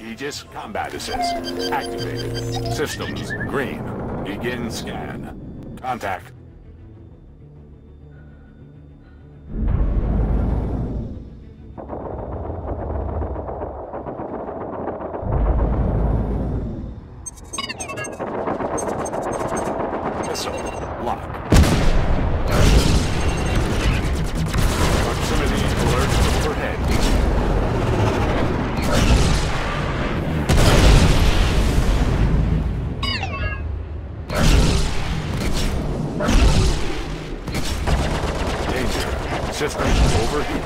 Aegis Combat Assist activated. Systems green. Begin scan. Contact. Missile lock. Proximity alert overhead. System overheating.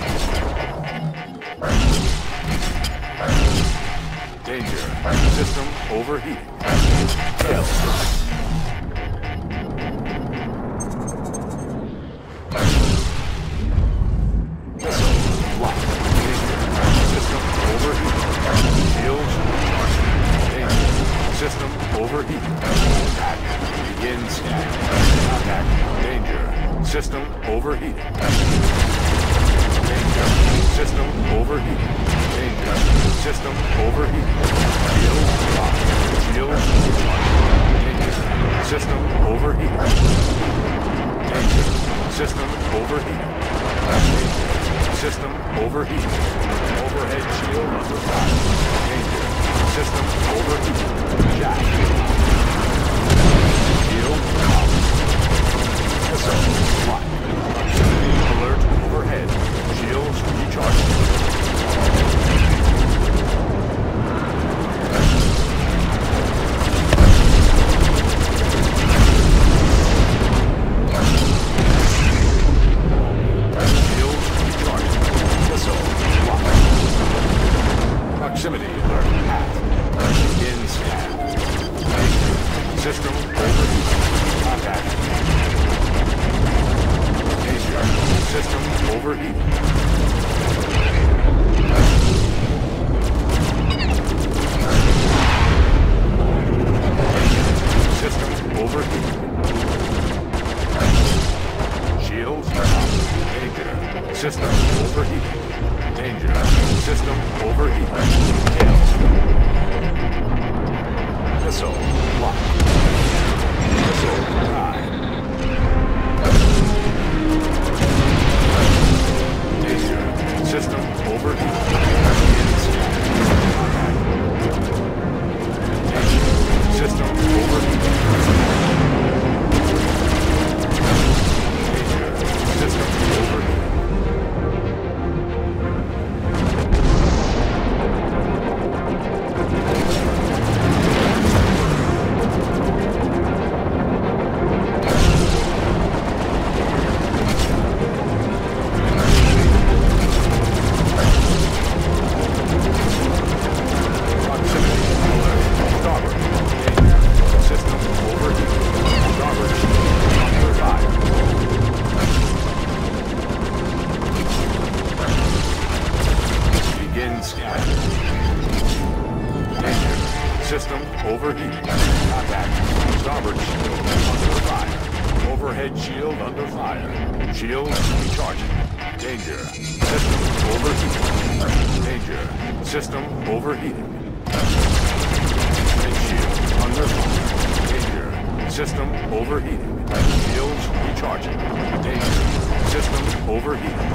Danger. System overheating. Tailstrike. Missile lock. Danger. System overheating. Shields charged. Danger. System overheating. Attack. Begin scan. Contact. Danger. System overheating. Danger. System overheating. Danger. System overheating. Shield locked. Shield locked. Danger. System overheating. Danger. System overheating. Danger. System overheating. Overhead shield under fire. Danger. System overheating. Jack. Shield locked. Missile locked. Alert overhead. Shields recharging. Shields recharging. Missile locked. Proximity alert at. Begin scan. Danger. System overheating. Contact. System overheating. System overheating. Shields danger. System overheating. Danger. System overheating. Tails. Missile locked. Missile high. System overheating. System overheating. System overheating. System overheating. Contact. Starboard shield under fire. Overhead shield under fire. Shield recharging. Danger. System overheating. Danger. System overheating. Shield under fire. Danger. System overheating. Shields recharging. Danger. System overheating.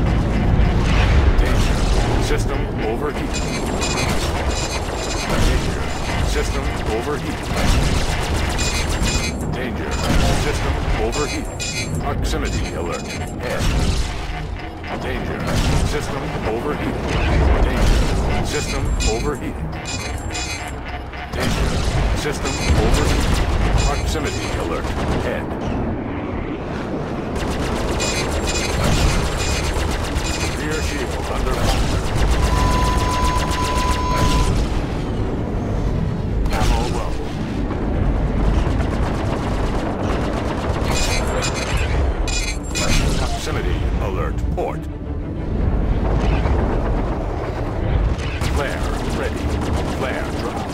Danger. System overheating. Danger. System overheating. Danger. System overheating. Proximity alert. Head. Danger. System overheating. Danger. System overheating. Danger. System overheating. Proximity alert. Head. Rear shield under fire. Proximity alert port. Flare ready. Flare drop.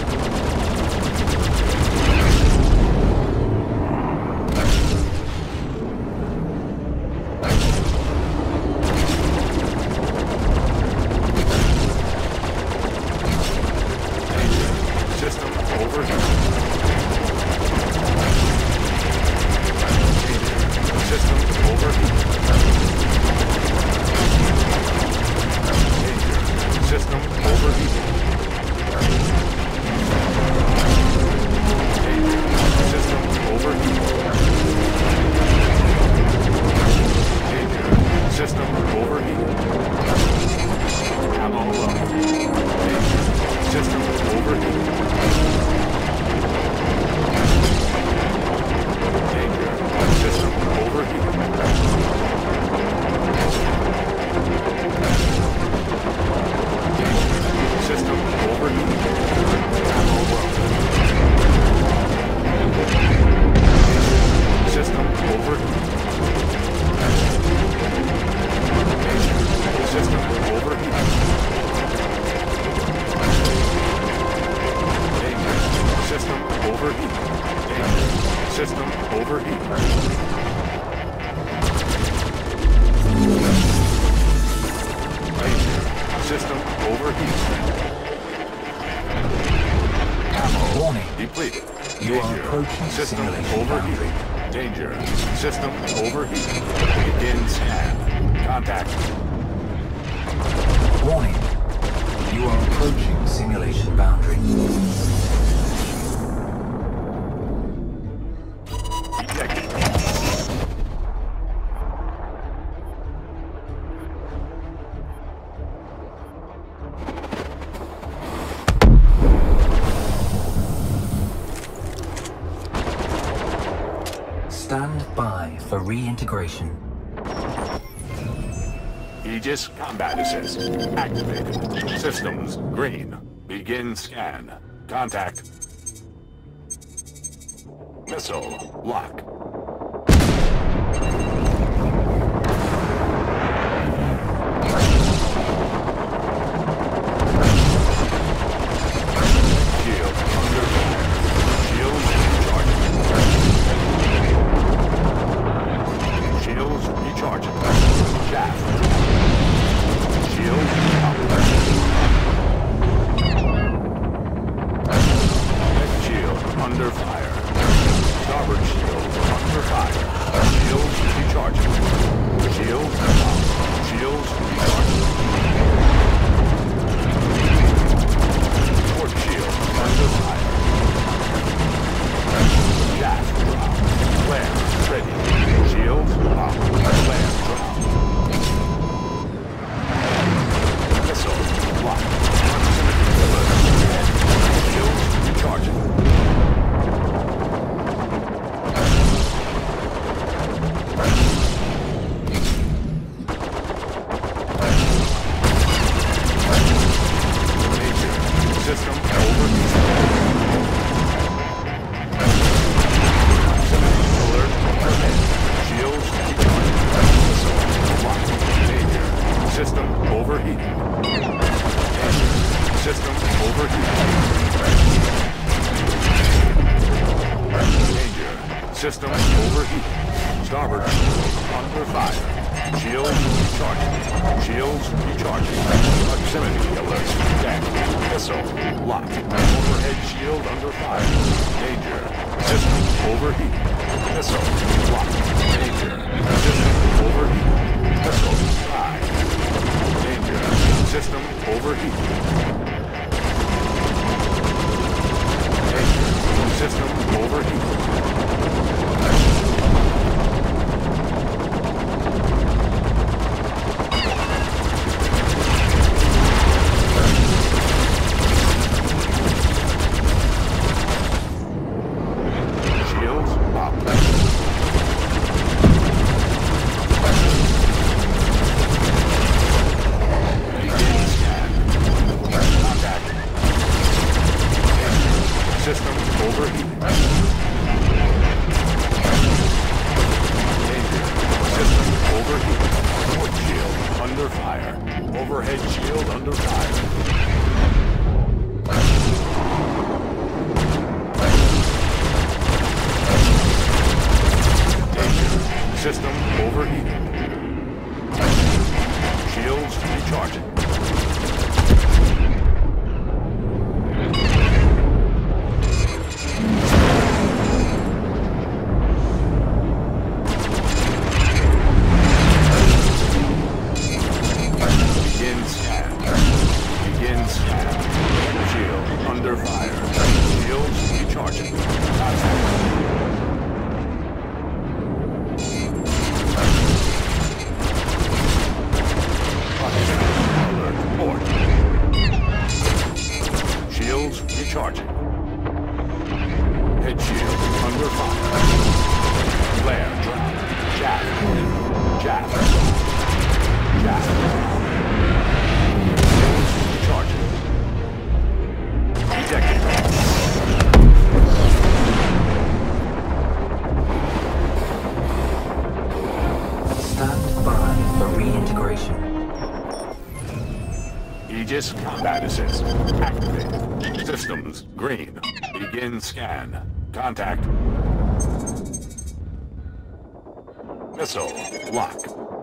overheating. System overheating. Danger. System overheating. Ammo low. Danger. System overheating. Danger. System overheating. System overheating. Ammo low. System overheating. System overheating. Danger. System overheating. Danger. System overheating. Danger. System overheating. Ammo Warning. depleted. You are approaching System simulation overheating. Danger. System overheating. Begin scan. Contact. Warning. You are approaching simulation boundary. Detected. Stand by for reintegration. Aegis Combat Assist activated. Systems green. Begin scan. Contact. Missile lock. Shield under fire. Shields recharging. Shields recharging. Shaft. Shield up. Head shield under fire. Starboard shield under fire. Shields recharging. Shields up. Shields recharging. Port shield under fire. Shaft drop. Flare ready. Shields up. Flare drop. Missile lock. Proximity alert. Shields recharging. Danger. System overheating. Proximity alert overhead. Shields recharging. Missile lock. Danger. System overheating. Danger. System overheating. Danger. System overheating. Starboard under fire. Shields recharging. Shields recharging. Proximity alert. Deck. Missile locked. Overhead shield under fire. Danger. System overheating. Missile locked. Danger. System overheating. Missile high. Danger. System overheating. Danger. System overheating. Shields up. Begin scan. Contact. System overheating. Danger. System overheating. Port shield under fire. Overhead shield under fire. Danger. System overheating. Shields recharging. charging. Head shield under fire. Flare drop. Jab. Jab. Jab. Charging. Ejecting. Stand by for reintegration. Aegis combat assist activated. Systems green. Begin scan. Contact. Missile lock.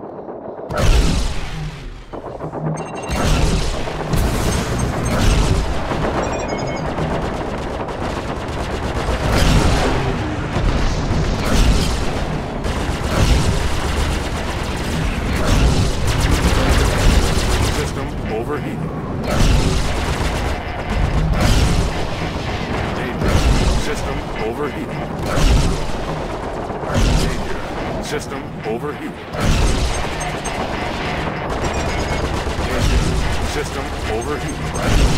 System overheating. Danger. System overheating. Danger. System overheating. Danger. System overheating.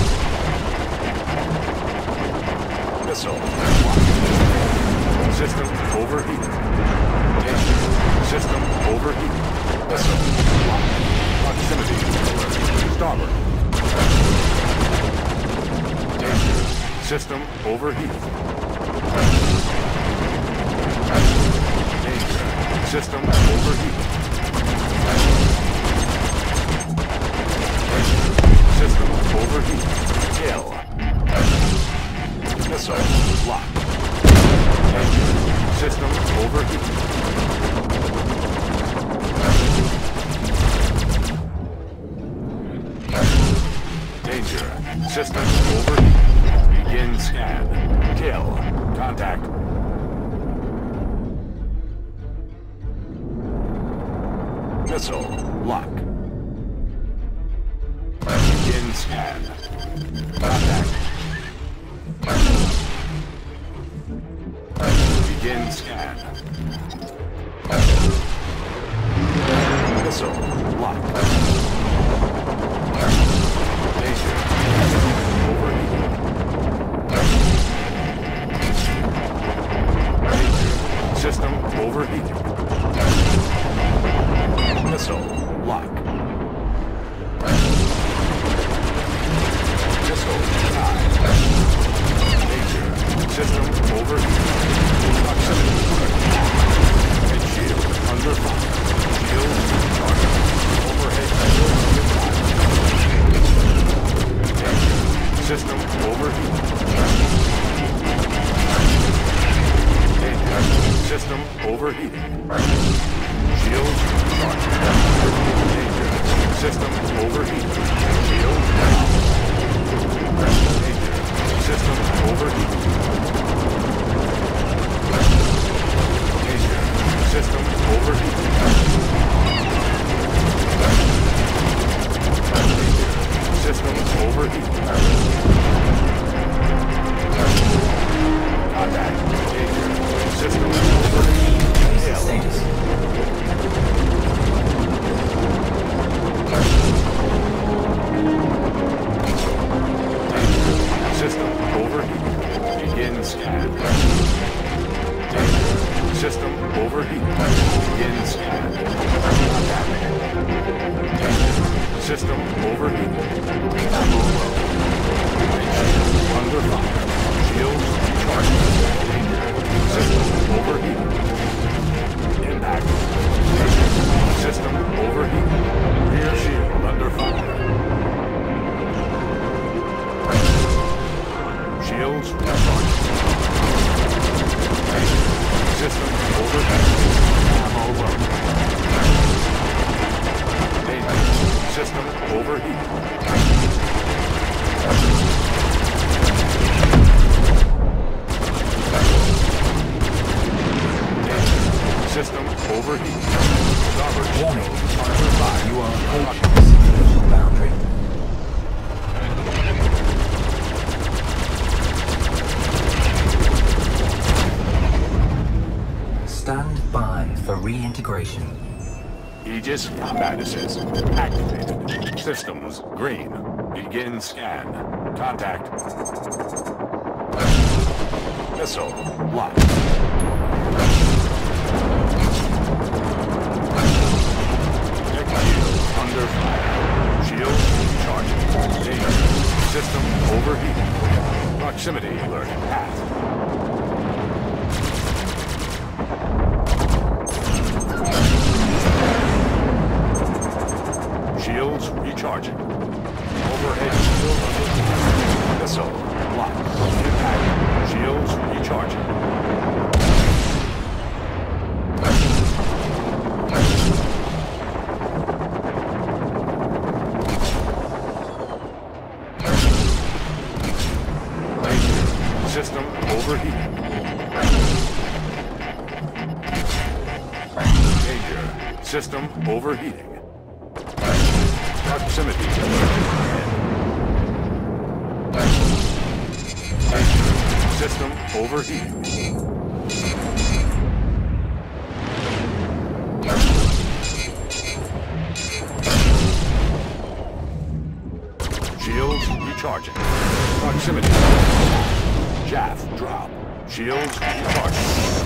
Missile. System overheating. Danger. System overheating. Missile. Proximity. Starboard. Danger. System overheating. Danger. System overheating. Danger. System overheating. Kill. Missile locked. Danger. System overheating. Danger. System overheating. Begin scan. Kill. Contact. Missile lock. Begin scan. Contact. Begin scan. Missile lock. Danger. Overheating. Danger. System overheating. Missile lock. Missile high. Danger. System overheating. Proximity. Head shield under fire. Shield charged. Overhead shield under fire. Danger. System overheating. Danger. System overheating. Shield charged. Danger. System overheating. Shield down. Danger. System overheating. Danger. System overheating. Danger. System overheating. Contact. Danger. System overheating. Status. System overheating. Begin scan. Danger. System overheating. Begin scan. Danger. System overheating. Under fire. Shields charged. Danger. System overheating. Impact. Danger. System overheating. Rear shield under fire. Shields charged. System overheating. Ammo low. Danger. System overheating. Danger. System overheating. Starboard Warning. under fire. You are approaching the simulation boundary. Stand by for reintegration. Aegis combat assist activated. Systems green. Begin scan. Contact. Missile locked. Shield under fire. Shield charging. Danger. System overheating. Proximity alert. Path. Shields recharging. Overhead shield under missile locked. Impact. Shields recharging. System overheating. Danger. System overheating. Proximity alert ahead. Danger. System overheating. Shields recharging. Proximity. Shaft drop. Shields recharging.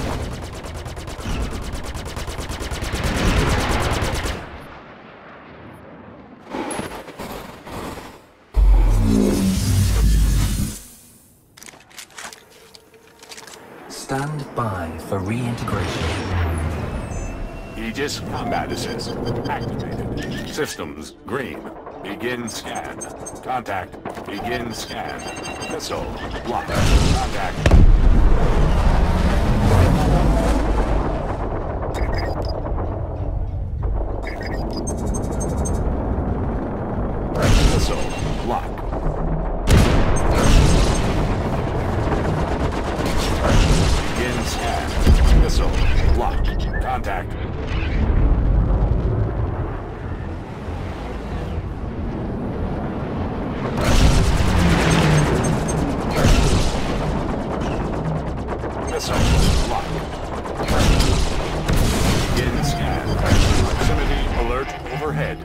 Stand by for reintegration. Aegis combat assist activated. Systems green. Begin scan. Contact. Begin scan. Missile locked. Contact. Missile locked. Begin scan. Missile locked. Contact. Missile locked. Begin scan. Proximity alert overhead.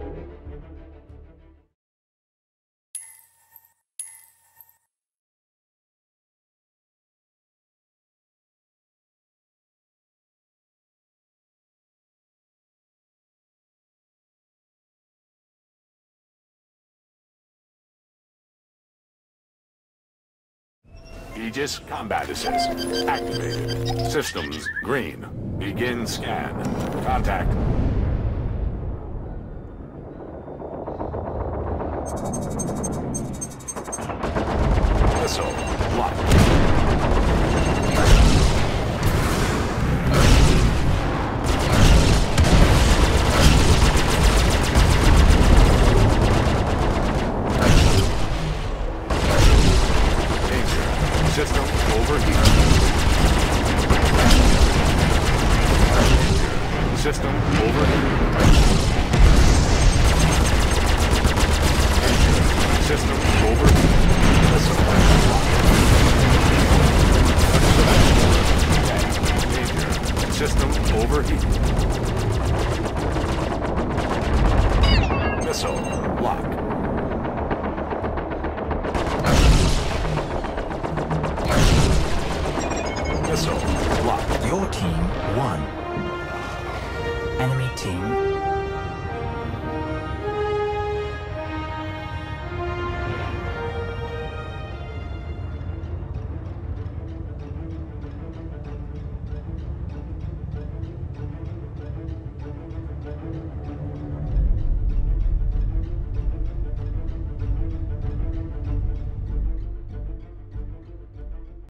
Aegis combat assist activated. Systems green. Begin scan. Contact. Missile locked. System overheating. System overheating. System overheating. Danger. System overheating. Missile lock. Missile locked. Your team won. Enemy team